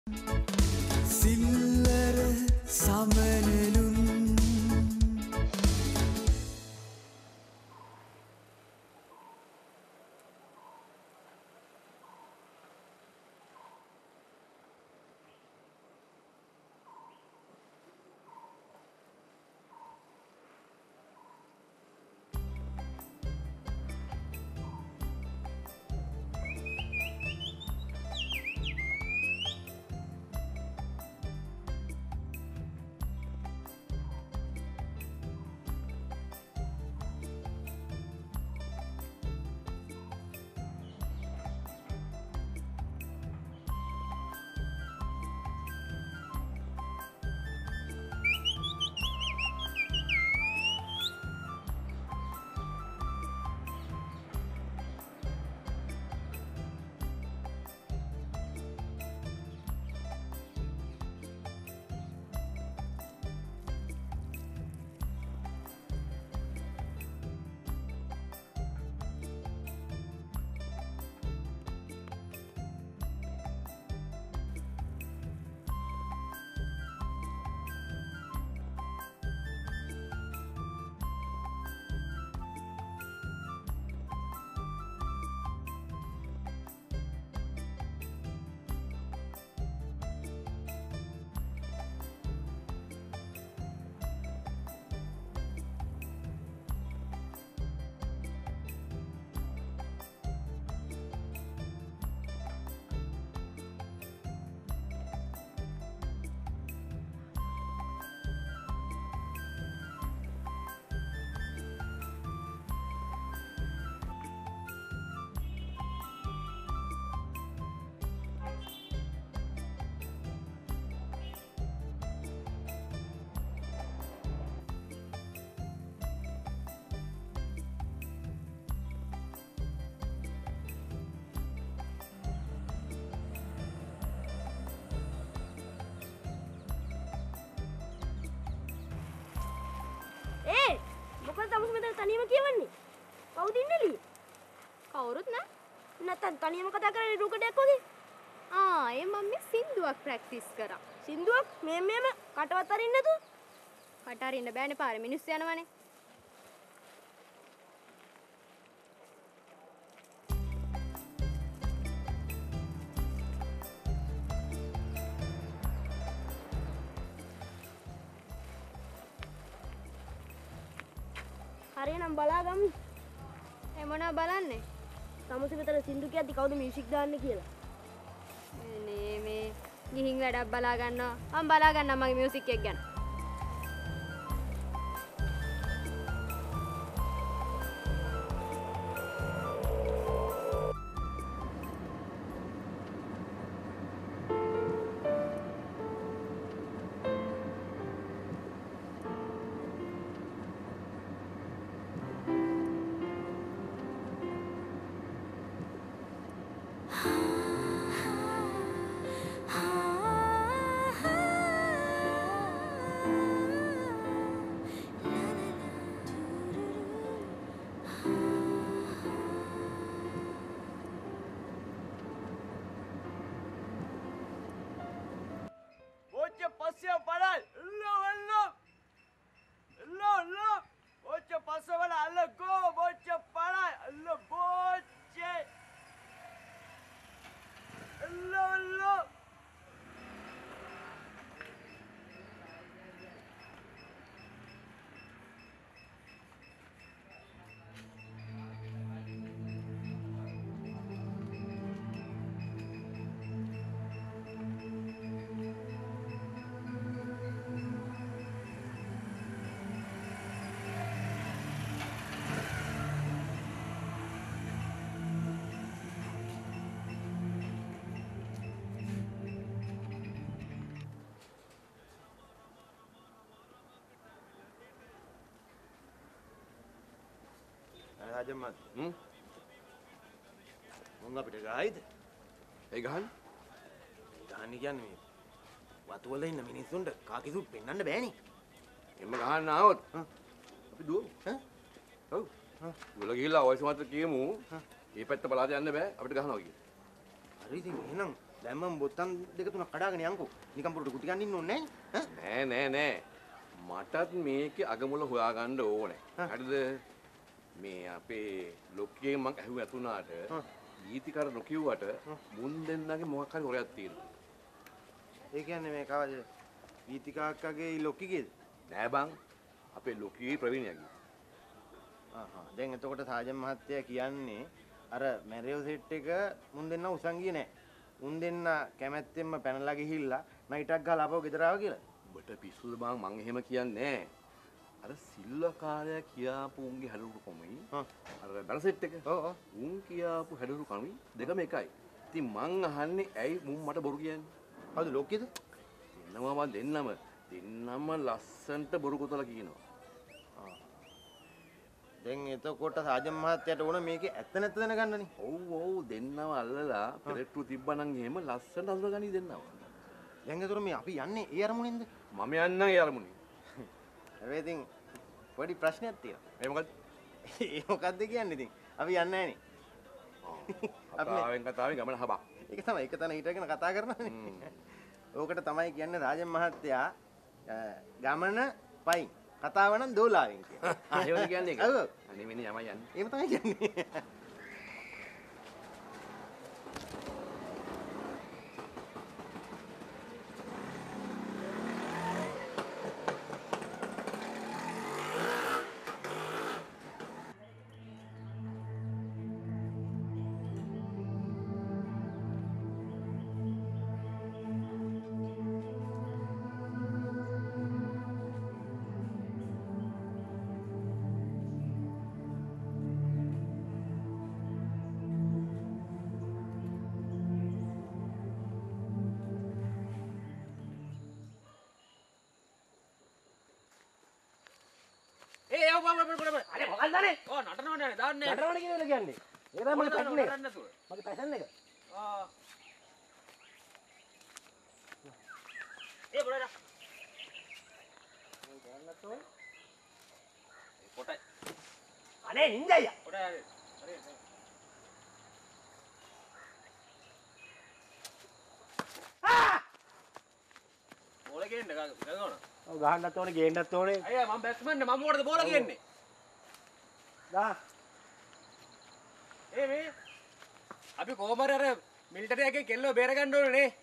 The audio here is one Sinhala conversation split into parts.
සිල්ලර සමනලුන් තනියම කියවන්නේ. කවුද ඉන්නේ ලී? කවුරුත් නෑ. නැත්තම් තනියම කතා කරන්නේ රුකඩයක් වගේ. ඒ මම මේ සින්දුවක් ප්‍රැක්ටිස් කරා. සින්දුවක්? මෙහෙම කටවත් අරින්න නැතුව? කට අරින්න බෑනේ පාරේ මිනිස්සු යනවනේ. හරියනම් බලාගමු. මොනවා බලන්නේ? සමුසෙ විතර සින්දු කියද්දි කවුද මියුසික් දාන්නේ කියලා. මේ ගිහින් වැඩක් බලා ගන්නවා. මම බලා ගන්නම් මගේ මියුසික් එක ගැන. Rajamat, මොංගා පිට ගහයිද? ඒ ගහන්නේ? ගහන්නේ කියන්නේ මේ වතු වල ඉන්න මිනිස්සුන්ට කාකිසු පෙන්වන්න බෑනේ. එම්ම ගහන්න ආවොත් අපි දුවමු. ඔව්. දුවලා ගිහලා වයස මත කියමු. මේ පැත්ත බලාද යන්න බෑ අපිට ගහනවා කියලා. හරි ඉතින් එහෙනම් දැන් මම බොත්තම් දෙක තුනක් කඩාගෙන යන්කෝ. නිකන් පුරුට කුටි ගන්න ඉන්න ඕනේ නැහැ නෑ. මටත් මේකේ අගමුල හොයාගන්න ඕනේ. හරිද? මේ අපේ ලොක්කියෙන් මං ඇහුව ඇතුණාට ගීතිකර නොකියුවට මුන් දෙන්නගේ මොකක් හරි හොරයක් තියෙනවා. ඒ කියන්නේ මේ කවද? ගීතිකා අක්කගේ ලොක්කිගේද? නෑ බං. අපේ ලොක්කියේ ප්‍රවීණයාගේ. දැන් එතකොට සාජන් මහත්තයා කියන්නේ අර මැරියෝ සෙට් එක මුන් දෙන්න උසන් ගියේ නෑ. උන් දෙන්න කැමැත්තෙන්ම පැනලා ගිහිල්ලා නයිටක් ගහලා ආපහු ගෙදර ආවා කියලා. ඔබට පිස්සුද බං මං එහෙම කියන්නේ නෑ. අර සිල්වකාරය කියාපු උන්ගේ හැඩරුරු කොමයි. අර බැල සෙට් එක. උන් කියාපු හැඩරුරු කමයි දෙකම එකයි. ඉතින් මං අහන්නේ ඇයි මුන් මට බොරු කියන්නේ? හවුද ලොක්කේද? දෙන්නම ලස්සන්ට බොරු කොතලා කියනවා. දැන් එතකොට සාජන් මහත්තයාට ඕන මේකේ ඇත්ත නැත්ත දැනගන්නනේ. ඔව් දෙන්නම අල්ලලා පෙරට්ටු තිබ්බනම් එහෙම ලස්සනට අල්ලගනි දෙන්නව. දැන් එතකොට මේ අපි යන්නේ ඒ අරමුණෙන්ද? මම යන්නම් ඒ අරමුණේ. හැබැයි ඉතින් පොඩි ප්‍රශ්නයක් තියෙනවා. ඒ මොකද? ඒ මොකද්ද කියන්නේ ඉතින්? අපි යන්නේ නැහනේ. කතාවෙන් ගමන හබක්. ඒක තමයි එක තැන හිටගෙන කතා කරනවානේ. ඕකට තමයි කියන්නේ රාජන් මහත්තයා ගමන පයින් කතාව නම් දෝලාවෙන් කියන්නේ. ඒවල කියන්නේ ඒක. ඔව්. අනේ මෙන්න යමයි යන්නේ. එහෙම තමයි කියන්නේ. අනේ මොකක්ද අනේ? ඔව් නටනවනේ දාන්නේ. නටනවනේ කියලා කියන්නේ. ඒක තමයි මගේ පැෂන් එක. මගේ පැෂන් එක. ඒ බොරලා. පොටයි. අනේ නින්ජයියා. පොටයි හරි. බෝල ගේන්න ගගන. ඔව් ගහන්නත් ඕනේ ගේන්නත් ඕනේ. අයියා මම බැට්ස්මන් නේ මම මොකටද බෝල ගේන්නේ? දා. මේ අපි කොහමද අර මිලිටරි එකේ කෙල්ලෝ බේර ගන්න ඕනේ නේ.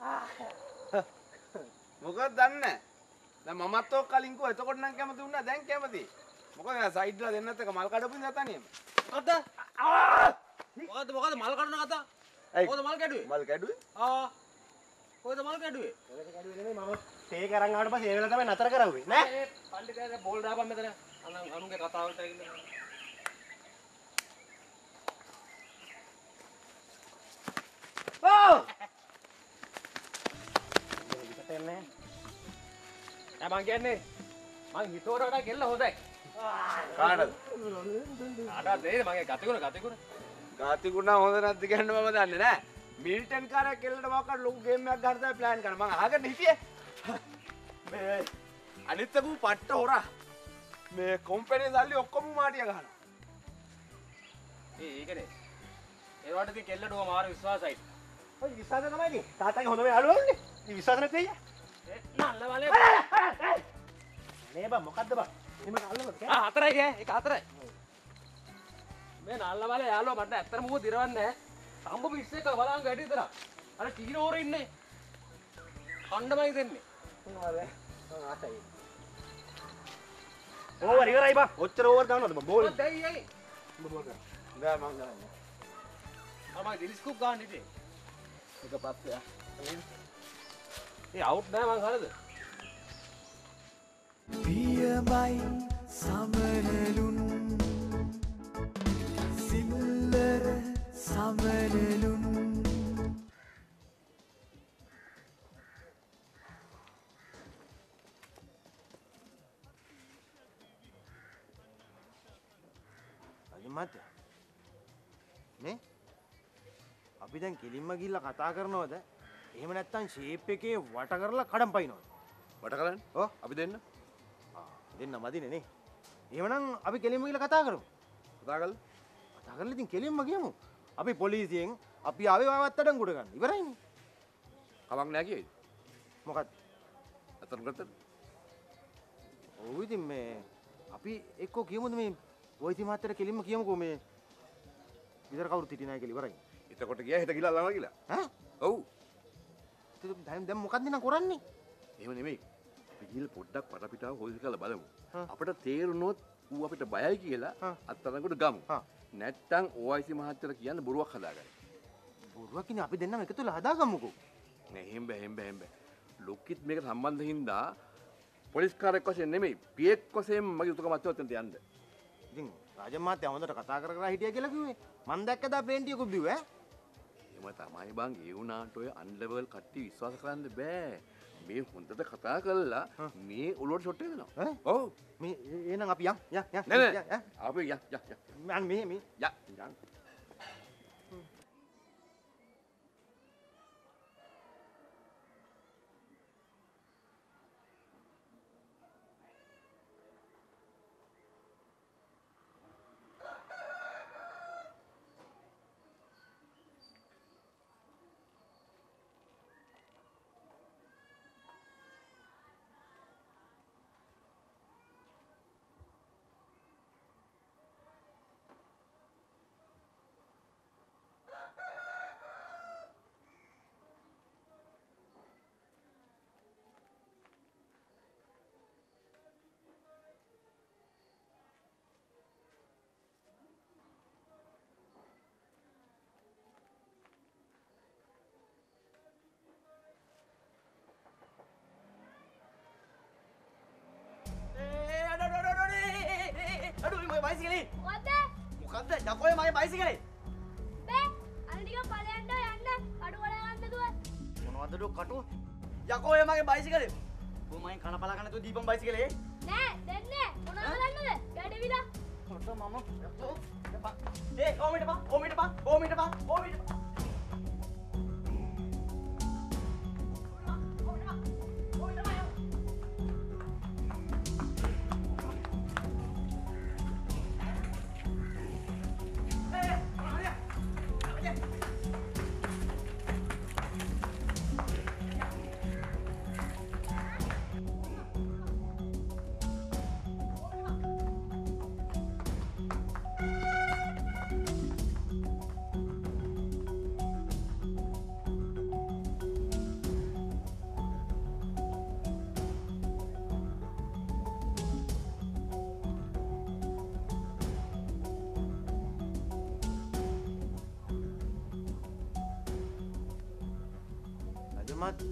මොකක්ද දන්නේ? දැන් මමත් ඔක් කලින් කිව්වා එතකොට නම් කැමති වුණා දැන් කැමති. මොකද සයිඩ්ලා දෙන්නත් එක මල් කඩපු ඉඳලා තනියම. මොකද්ද? මොකද්ද මල් කඩන කතා? කොහොමද මල් කැඩුවේ? මල් කැඩුවේ? කොහොමද මල් කැඩුවේ? ඒක කැඩුවේ නෙමෙයි මම තේ කරන් ආවට පස්සේ ඒ වෙලාව තමයි නතර කරවුවේ නෑ. මේ පණ්ඩිතයා බෝල් දාපන් මෙතන. අනුන්ගේ කතාවලට ඇවිල්ලා. මං කියන්නේ මං හිතුවට වඩා කෙල්ල හොඳයි. කාටද? කාටද නේද මගේ ගතිගුණ. ගාතිකුණා හොඳ නැද්ද කියන්න මම දන්නේ නෑ. මිල්ටන් කාරයා කෙල්ලට මොකක්ද ලොකු ගේම් එකක් ගන්න තමයි ප්ලෑන් කරන්නේ. මං අහගෙන හිටියේ. මේ අනිත්කු පට්ට හොරා. මේ කම්පැනි සල්ලි ඔක්කොම මාටිය ගහනවා. ඒකනේ. ඒ වලට ඉතින් කෙල්ලට ඕම මාර විශ්වාසයි. ඔය විශ්වාස තමයි ඉතින්. තාත්තගේ හොඳම යාළුවෝනේ. ඉතින් විශ්වාස නැති වෙයි. නල්ල වලේ. නේ බං මොකද්ද බං? එimhe අල්ලමද? හතරයි ගේ. ඒක හතරයි. මේ නල්ල වලේ යාළුවා මට ඇත්තටම මොකද දිරවන්නේ නැහැ. සම්බු මිස් එක බලන් ගැටි විතර. අර ටිකින ඕරේ ඉන්නේ. කණ්ඩමයි දෙන්නේ. ආසයි. ඕවර් ඉවරයි බං. ඔච්චර ඕවර් දානවද බං බෝල්? දැයි ඇයි? උඹ බෝල් කරා. නෑ මං ගන්නේ. මම ඩිලිස්කෝප් ගන්න ඉතින්. එක පස්සෙ. ඒ අවුට් නෑ මං හරිද? පියමයි සමනලුන් සිල්ලර සමනලුන් අයිමත් නේ අපි දැන් කෙලින්ම ගිහිල්ලා කතා කරනවද? එහෙම නැත්නම් ෂේප් එකේ වට කරලා කඩම් පයින්නවද? වට කරන්නේ? ඔව් අපි දෙන්න. දෙන්න මදිනේ නේ. එහෙමනම් අපි කෙලින්ම ගිහිල්ලා කතා කරමු. කතා කරලා කතා කරලා ඉතින් කෙලින්ම ගියමු. අපි පොලිසියෙන් අපි ආවේ වාවත් අඩංගුවට ගන්න. ඉවරයිනේ. කමක් නෑ කියේ. මොකක්ද? අතන ගත්තද? ඔව් ඉතින් මේ අපි එක්කෝ කියමුද මේ වයිසි මහත්තයට කෙලින්ම කියමුකෝ මේ විතර කවුරුත් හිටියේ නැහැ කියලා ඉවරයි. එතකොට ගියා හෙට ගිහලා ළමා කියලා. ඈ? ඔව්. දැන් මොකක්ද නං කරන්නේ? එහෙම නෙමෙයි. අපි ගිහලා පොඩ්ඩක් පටපිටාව හොයලා කරලා බලමු. හා. අපිට තේරුනොත් ඌ අපිට බයයි කියලා හා. අත්තරකට ගමු. හා. නැත්තම් OIC මහත්තයලා කියන්නේ බොරුවක් හදාගන්න. බොරුවක් කියන්නේ අපි දෙන්නම එකතු වෙලා හදාගමුකෝ. නෑ එහෙම බෑ. ලොක්කිත් මේක සම්බන්ධ හින්දා පොලිස් කාර්යයක් වශයෙන් නෙමෙයි පියෙක් වශයෙන් මගේ උතුකමත් ඔතනට යන්න. ඉතින් රාජන් මහත්තයා හොඳට කතා කර කර හිටියා කියලා කිව්වේ. මං දැක්කදා ප්ලේන්ටියකුත් බිව්ව ඈ. එහෙම තමයි බං ඒ වුණාට ඔය අන්ලෙවල් කට්ටිය විශ්වාස කරන්න බෑ. මේ හොඳට කතා කරලා මේ ඔලුවට ෂොට් එක දෙනවා. ඈ? ඔව්. මේ එහෙනම් අපි යන්. නෑ. අපි යක්. මං මේ යන්. අඩුයි මගේ බයිසිකලේ. මොකද්ද? මොකද්ද? යකෝයි මගේ බයිසිකලේ. බේ අර ටික ඵලයන්ට යන්න කඩු වල ගන්න දුව. මොනවද ඩොක් කටුව? යකෝයි මගේ බයිසිකලේ. කොහොමයි කන පලා කන තු දීපම් බයිසිකලේ. නෑ දෙන්නේ මොනවද ගන්නද? ගැඩවිලා. කොට මම යකෝ. ඒ ඕමිට පා. මත්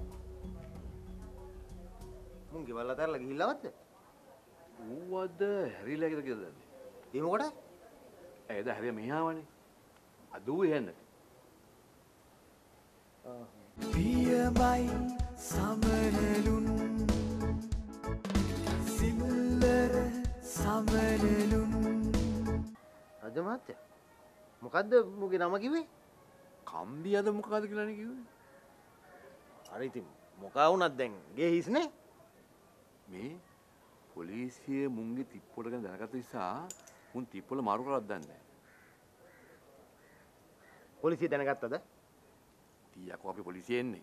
මුන් ගෙවල් අතරලා ගිහිල්ලාවත්ද? ඌවද හැරිලා කියලා දන්නේ. ඒ මොකටද? ඇයිද හැරියා මෙහාවනේ. අද ඌ එන්නේ. පියමයි සමනලුන් සිල්ලර සමනලුන් රජ මහත්තයා මොකද්ද මුගේ නම කිව්වේ? කම්බියද මොකද්ද කියලානේ කිව්වේ? අර ඉතින් මොකා වුණත් දැන් ගේ හිස්නේ. මේ පොලිසිය මුන්ගේ තිප්පොල ගැන දැනගත්ත නිසා මුන් තිප්පොල මාරු කරලා දන්නේ නැහැ. පොලිසිය දැනගත්තද? ටීයකෝ අපි පොලිසිය එන්නේ.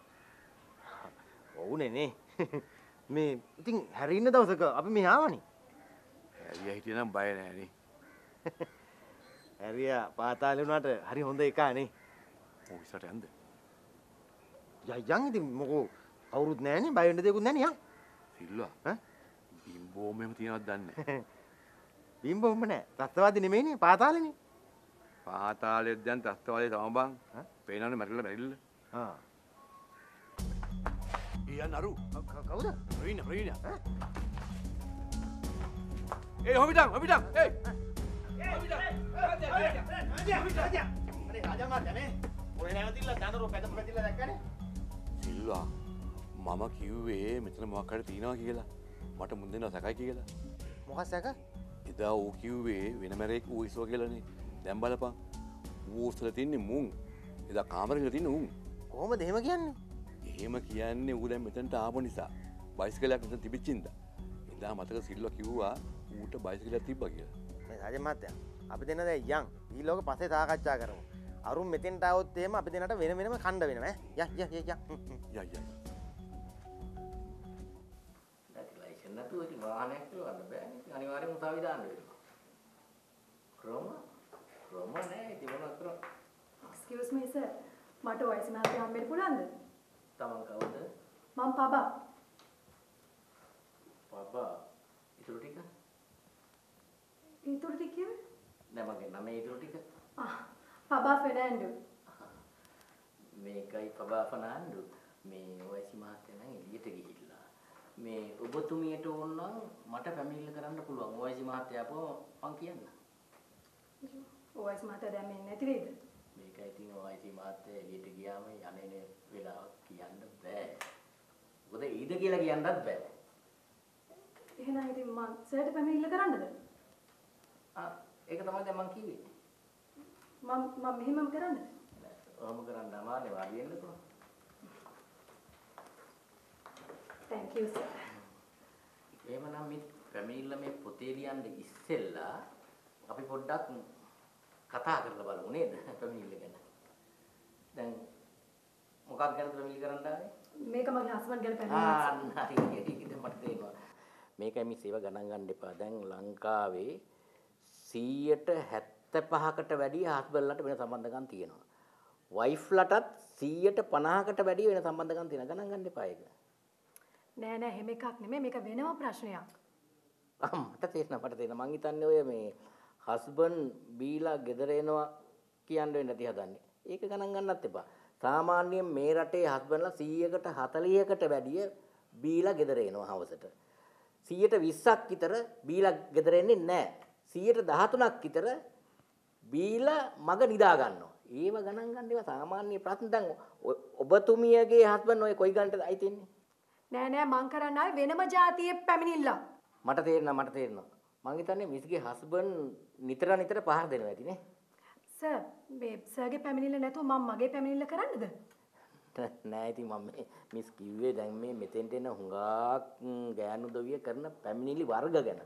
ඔව්නේ නේ. මේ ඉතින් හැරි ඉන්න දවසක අපි මෙහා ආවනේ. හැරියා හිටියනම් බය නැහැ නේ. හැරියා පාතාලේ වුණාට හරි හොඳ එකා නේ. ඔෆිසට යන්න. යන් ඉතින් මොකෝ කවුරුත් නැහනේ බය වෙන්න දෙයක්වත් නැහනේ යන්. සිල්වා ඈ බිම්බෝම එහෙම තියනවද දන්නේ නැහැ. බිම්බොම්ම නෑ. ත්‍ස්තවාදී නෙමෙයිනේ පාතාලේනේ. පාතාලෙත් දැන් ත්‍ස්තවාදී තමයි බං. පේනවනේ මැරිලා. ආ. ඊයන් අරු කවුද? ප්‍රවීණ ඒ හොමිටන් ඒ හොමිටන් අනේ රාජා මාත්‍යානේ. ඔය නැවතිලා දඬුරු පැතිලා දැක්කනේ. සිල්වා මම කිව්වේ මෙතන මොකක් හරි තියනවා කියලා. මට මුන් දෙනවා සැකයි කියලා. මොකක් සැක? එදා ඌ කිව්වේ වෙන මැරෙක් ඌ ඉස්සුව කියලානේ. දැන් බලපන්. ඌ උස්සලා තින්නේ මුන්. එදා කාමරේ තින්නේ උන්. කොහොමද එහෙම කියන්නේ? එහෙම කියන්නේ ඌ දැන් මෙතනට ආපු නිසා. බයිසිකලයක් මෙතන තිබිච්චින්ද. එදා මතක සිල්වා කිව්වා ඌට බයිසිකලයක් තිබ්බා කියලා. මේ රාජ මාත්‍යා අපි දෙන්න දැන් යන්. ඊළඟ පස්සේ සාකච්ඡා කරමු. අරුන් මෙතෙන්ට આવොත් එහෙම අපි දෙන්නට වෙන වෙනම කණ්ඩ වෙනවා ඈ. යයි. ලයිසන් නැතුව ඉතින් වාහනයක් කියවන්න බෑනේ. ඉතින් අනිවාර්යෙන්ම උසාවි දාන්න වෙනවා. ක්‍රම නෑ ඉතින් මොනවද කරන්නේ? Excuse me sir. මට වයස මහත්තයා හම්බෙන්න පුළුවන්ද? තමන් කවුද? මම පබා. පබා. ඉතුරු ටික? ඊටු ටික කිව්වේ? නෑ මගේ නම ඉතුරු ටික. පබා ෆෙර්නැන්ඩෝ. මේකයි පබා ෆර්නැන්ඩෝ. මේ වයසි මහත්තයා නම් එළියට ගිහිල්ලා. මේ ඔබතුමියට ඕන නම් මට පැමිණිල්ල කරන්න පුළුවන්. වයසි මහත්තයා අපෝ මං කියන්න. වයස මහත්තයා දැන් මෙන්නේ නැති වෙයිද? මේකයි ඉතින් වයසි මහත්තයා එළියට ගියාම යන්නේ වෙලාවක් කියන්න බෑ. මොකද ඊද කියලා කියන්නත් බෑ. එහෙනම් ඉතින් මං සර්ට පැමිණිල්ල කරන්නද? ඒක තමයි දැන් මං කිව්වේ. මම මෙහෙමම කරන්නද? ඔහොම කරන්න අමාරුනේ වාඩි වෙන්නකෝ. Thank you sir. එහෙමනම් මේ පැමිණිල්ල මේ පොතේ ලියන්න ඉස්සෙල්ලා අපි පොඩ්ඩක් කතා කරලා බලමු නේද පැමිණිල්ල ගැන. දැන් මොකක් ගැනද පැමිණිලි කරන්න ආවේ? මේක මගේ හස්බන්ඩ් ගැන පැමිණිල්ල. හරි මට තේරෙනවා. මේකයි මේ සේව ගණන් ගන්න එපා. දැන් ලංකාවේ 75%කට වැඩි හස්බන්ඩ්ලට වෙන සම්බන්ධකම් තියෙනවා. වයිෆ්ලටත් 50%කට වැඩි වෙන සම්බන්ධකම් තියෙනවා. ගණන් ගන්න එපා ඒක. නෑ එහෙම එකක් නෙමෙයි මේක වෙනම ප්‍රශ්නයක්. මට තේරෙනවා. මං හිතන්නේ ඔය මේ හස්බන්ඩ් බීලා ගෙදර එනවා කියන්න වෙන්නේ නැති හදන්නේ. ඒක ගණන් ගන්නත් එපා. සාමාන්‍යයෙන් මේ රටේ හස්බන්ඩ්ලා 100කට 40කට වැඩිය බීලා ගෙදර එනවා හවසට. 120ක් විතර බීලා ගෙදර එන්නේ නැහැ. 113ක් විතර බීලා මග නිදා ගන්නවා. ඒව ගණන් ගන්න ඒවා සාමාන්‍ය ප්‍රශ්න. දැන් ඔබතුමියගේ හස්බන්ඩ් ඔය කොයි ගන්නටද අයිතින්නේ? නෑ මං කරන්න ආවේ වෙනම જાතියේ පැමිණිල්ල. මට තේරෙනවා. මං හිතන්නේ මිස්ගේ හස්බන්ඩ් නිතර පහර දෙනවා ඇති නේ. සර් මේ සර්ගේ පැමිණිල්ල නැතුව මම මගේ පැමිණිල්ල කරන්නද? නෑ ඉතින් මම මිස් කිව්වේ දැන් මේ මෙතෙන්ට එන හුඟක් ගෑනු දවිය කරන පැමිණිලි වර්ග ගැන.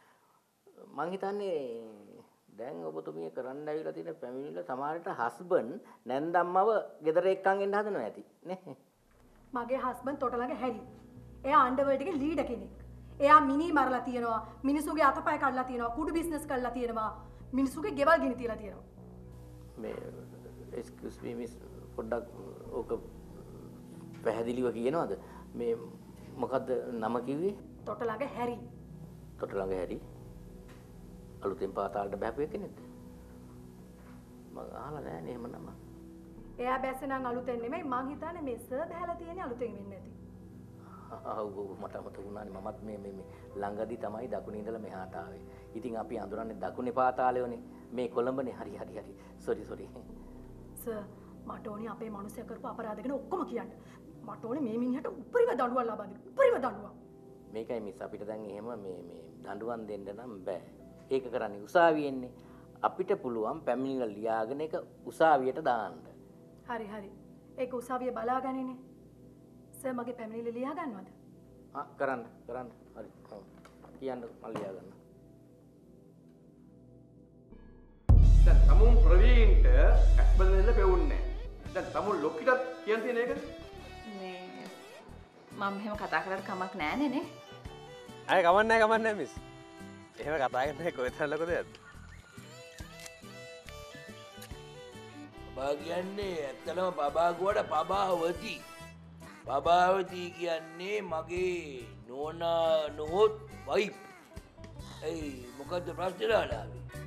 මං හිතන්නේ දැන් ඔබතුමිය කරන්න ඇවිල්ලා තියෙන පැමිණිල්ල සමහරට හස්බන්ඩ් නැන්දම්මව ගෙදර එක්කන් එන්න හදනවා ඇති නේ. මගේ හස්බන්ඩ් තොට ළඟ හැරි. එයා අන්ඩර්වර්ල්ඩ් එකේ ලීඩර් කෙනෙක්. එයා මිනි මරලා තියෙනවා. මිනිසුගේ අතපය කඩලා තියෙනවා. කුඩු බිස්නස් කරලා තියෙනවා. මිනිසුගේ ගෙවල් ගිනි තියලා තියෙනවා. මේ excuse me මිස් පොඩ්ඩක් ඕක පැහැදිලිව කියනවද? මේ මොකද්ද නම කිව්වේ? තොට ළඟ හැරි. තොට ළඟ හැරි. අලුතෙන් පාතාලට බහපු කෙනෙක්ද? මම අහලා නෑනේ එහෙම නම. එයා බැස්සේ නම් අලුතෙන් නෙමෙයි මං හිතන්නේ මේ සර් බහැලා තියෙන්නේ අලුතෙන් වෙන්නේ නැති. මට මතක වුණානේ මමත් මේ ළඟදී තමයි දකුණේ ඉඳලා මෙහාට ආවේ. ඉතින් අපි අඳුරන්නේ දකුණේ පාතාලයෝනේ. මේ කොළඹනේ. හරි. සෝරි. සර් මට ඕනේ අපේ මිනිස්සු කරපු අපරාධ ගැන ඔක්කොම කියන්න. මට ඕනේ මේ මිනිහට උපරිම දඬුවම් ලබා දෙන්න. උපරිම දඬුවම්. මේකයි මිස් අපිට දැන් එහෙම මේ දඬුවම් දෙන්න නම් බෑ. ඒක කරන්නේ උසාවියෙන්නේ. අපිට පුළුවන් පැමිණිල්ල ලියාගෙන ඒක උසාවියට දාන්න. හරි. ඒක උසාවියේ බලාගන්නනේ. සර් මගේ පැමිණිල්ල ලියා ගන්නවද? කරන්න. හරි. කියන්න මම ලියා ගන්න. දැන් තමුන් ප්‍රවීන්ට ඇස්බල් දෙන්න පෙවුන්නේ නැහැ. දැන් තමුන් ලොක්කිටත් කියන්න තියෙන එක මේ මම එහෙම කතා කරලා කමක් නෑනේ නේ. අය කමන්නේ මිස්. එහෙම කතා කරන්නේ කොහෙද ලොකද? බබා කියන්නේ ඇත්තටම බබා ගුවට පබාවති. පබාවති කියන්නේ මගේ නෝනා නොහොත් වයිෆ්. මොකද්ද ප්‍රශ්නේ ලාලාවේ?